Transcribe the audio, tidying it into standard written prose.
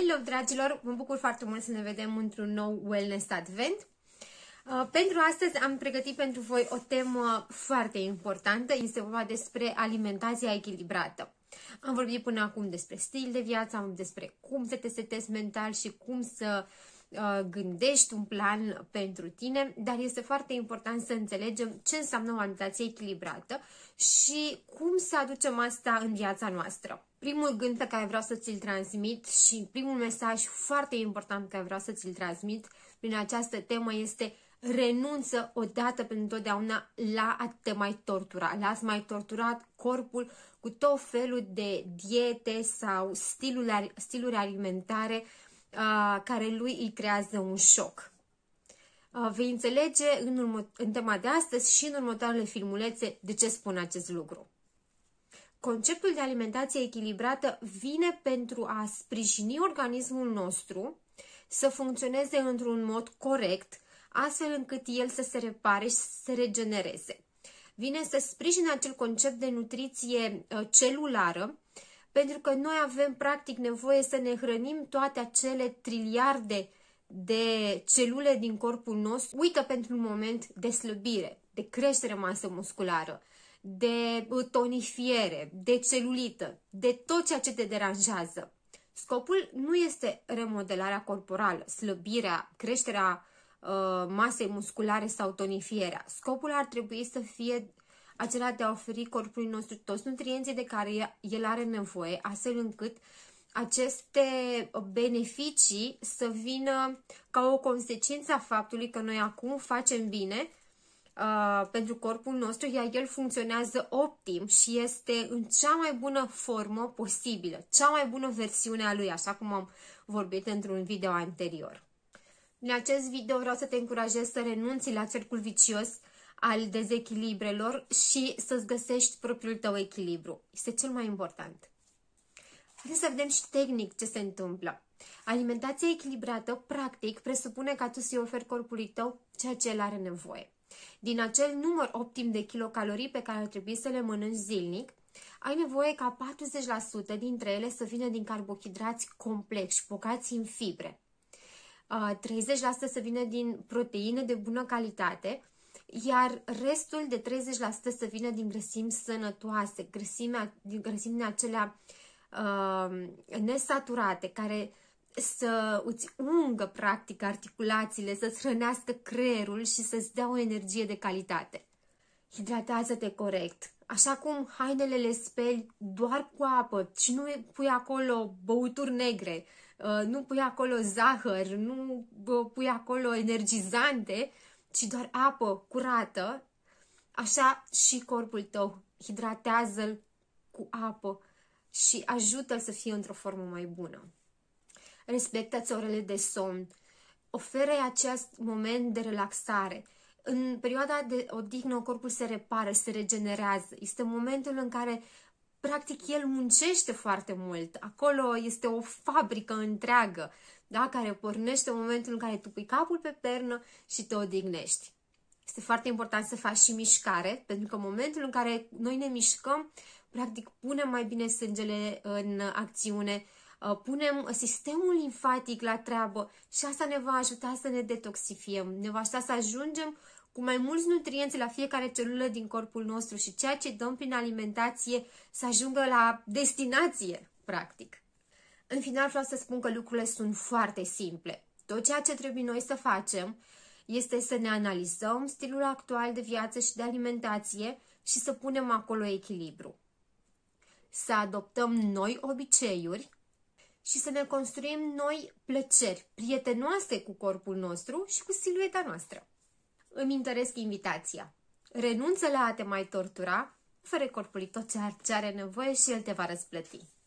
Hello, dragilor! Mă bucur foarte mult să ne vedem într-un nou Wellness Advent. Pentru astăzi am pregătit pentru voi o temă foarte importantă. Este vorba despre alimentația echilibrată. Am vorbit până acum despre stil de viață, am vorbit despre cum să te setezi mental și cum să gândești un plan pentru tine, dar este foarte important să înțelegem ce înseamnă o alimentație echilibrată și cum să aducem asta în viața noastră. Primul gând pe care vreau să ți-l transmit și primul mesaj foarte important pe care vreau să ți-l transmit prin această temă este: renunță odată pentru totdeauna la a te mai tortura, la-ți mai torturat corpul cu tot felul de diete sau stiluri alimentare care lui îi creează un șoc. Vei înțelege în tema de astăzi și în următoarele filmulețe de ce spun acest lucru. Conceptul de alimentație echilibrată vine pentru a sprijini organismul nostru să funcționeze într-un mod corect, astfel încât el să se repare și să se regenereze. Vine să sprijine acel concept de nutriție celulară, pentru că noi avem practic nevoie să ne hrănim toate acele triliarde de celule din corpul nostru. Uită pentru un moment de slăbire, de creștere masă musculară, de tonifiere, de celulită, de tot ceea ce te deranjează. Scopul nu este remodelarea corporală, slăbirea, creșterea masei musculare sau tonifierea. Scopul ar trebui să fie acela de a oferi corpului nostru toți nutrienții de care el are nevoie, astfel încât aceste beneficii să vină ca o consecință a faptului că noi acum facem bine pentru corpul nostru, iar el funcționează optim și este în cea mai bună formă posibilă, cea mai bună versiune a lui, așa cum am vorbit într-un video anterior. În acest video vreau să te încurajez să renunți la cercul vicios al dezechilibrelor și să-ți găsești propriul tău echilibru. Este cel mai important. Haideți să vedem și tehnic ce se întâmplă. Alimentația echilibrată, practic, presupune ca tu să-i oferi corpului tău ceea ce el are nevoie. Din acel număr optim de kilocalorii pe care ar trebui să le mănânci zilnic, ai nevoie ca 40% dintre ele să vină din carbohidrați complexi, bogați în fibre. 30% să vină din proteine de bună calitate, iar restul de 30% să vină din grăsimi sănătoase, grăsimi acelea nesaturate, care să îți ungă practic articulațiile, să-ți hrănească creierul și să-ți dea o energie de calitate. Hidratează-te corect, așa cum hainele le speli doar cu apă și nu pui acolo băuturi negre, nu pui acolo zahăr, nu pui acolo energizante, ci doar apă curată. Așa și corpul tău, hidratează-l cu apă și ajută-l să fie într-o formă mai bună. Respectă-ți orele de somn, oferă acest moment de relaxare. În perioada de odihnă corpul se repară, se regenerează. Este momentul în care practic el muncește foarte mult. Acolo este o fabrică întreagă, da? Care pornește în momentul în care tu pui capul pe pernă și te odihnești. Este foarte important să faci și mișcare, pentru că în momentul în care noi ne mișcăm, practic punem mai bine sângele în acțiune, punem sistemul limfatic la treabă și asta ne va ajuta să ne detoxifiem, ne va ajuta să ajungem cu mai mulți nutrienți la fiecare celulă din corpul nostru și ceea ce dăm prin alimentație să ajungă la destinație, practic. În final vreau să spun că lucrurile sunt foarte simple. Tot ceea ce trebuie noi să facem este să ne analizăm stilul actual de viață și de alimentație și să punem acolo echilibru. Să adoptăm noi obiceiuri și să ne construim noi plăceri prietenoase cu corpul nostru și cu silueta noastră. Îmi întăresc invitația. Renunță la a te mai tortura, oferă corpului tot ce are nevoie și el te va răsplăti.